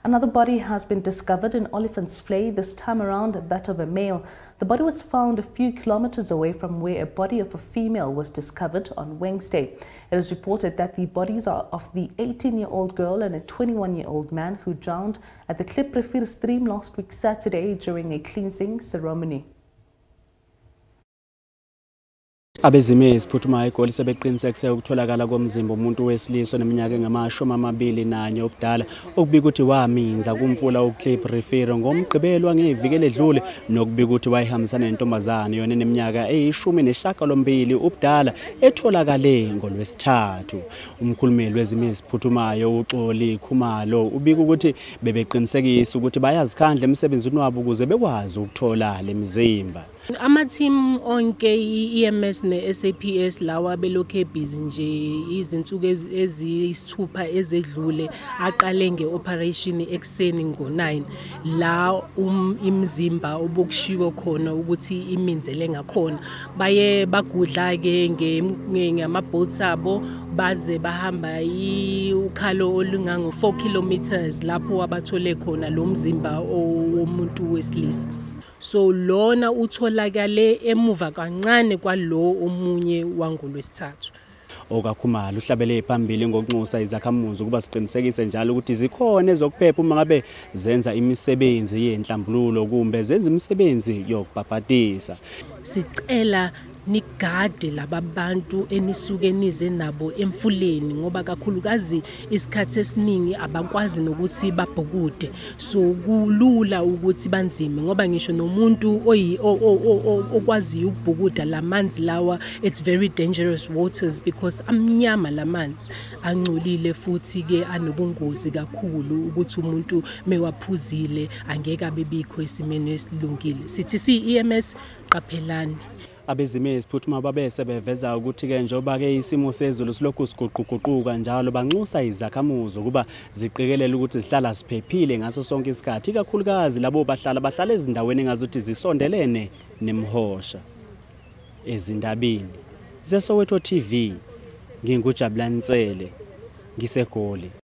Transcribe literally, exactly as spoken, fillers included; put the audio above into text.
Another body has been discovered in Olifantsvlei, this time around that of a male. The body was found a few kilometers away from where a body of a female was discovered on Wednesday. It is reported that the bodies are of the eighteen-year-old girl and a twenty-one-year-old man who drowned at the Klipriveir stream last week Saturday during a cleansing ceremony. Abezimo eziphuthumayo eGoli sebeqinisekise ukutholakala komzimba umuntu wesilisa neminyaka engamashumi amabili nanye obudala okubika ukuthi waminza kumfula uKlipriveir ngomgqibelo ngeviki eledlule nokubika ukuthi wayihambisana nentombazane yona eneminyaka eyishumi nesishiyagalombili ubudala etholakale ngolwesithathu. Umkhulumeli wezimo eziphuthumayo uXoli Khumalo ubika ukuthi bebeqinisekisa ukuthi bayazikhandla emsebenzini wabo ukuze bekwazi ukuthola lemizimba. Ama-team onke i-E M S ne-S A P S lawa belokhu busy nje izinsuku eziyisithupha ezedlule aqale nge-operation ekseni ngo nine la um imizimba obukushiwo khona ukuthi iminzele ngakhona baye bagudla ke ngama-boats abo baze bahamba ukhalo olungango four kilometers lapho abathole khona lo mzimba womuntu wesilisa. So lona utholakale emuva kancane kwalo omunye wangolwesithathu. Okakhumalo uhlabele phambili ngokunxusa izakhamuzi ukuba siqinisekise njalo ukuthi zikhona ezokuphepha uma ngabe zenza imisebenzi yenhlambululo kumbe zenza imisebenzi yokubhabhatisa. Sicela nigade labantu enisuke nize nabo emfuleni ngoba kakhulukazi isikhathi esiningi abakwazi nokuthi babhukude, so kulula ukuthi banzime ngoba ngisho nomuntu oyi okwazi ukubhukuda lamanzi lawa, it's very dangerous waters because amnyama lamanzi angcolile futhi ke anobungozi kakhulu ukuthi umuntu mewaphuzile angeke abebikho esimeni esilungile. Sithi si-E M S qaphelani. Abezimo eziphuthumayo babese beveza ukuthi ke njoba ke isimo sezulu silokhu siguquguquka njalo banxusa izakhamuzi kuba ziqikelele ukuthi zihlala siphephile ngaso sonke isikhathi, ikakhulukazi labo bahlala bahlala ezindaweni engazuthi zisondelene nemhosha. Ezindabeni ze Soweto T V ngingujabulani Ntsele ngiseGoli.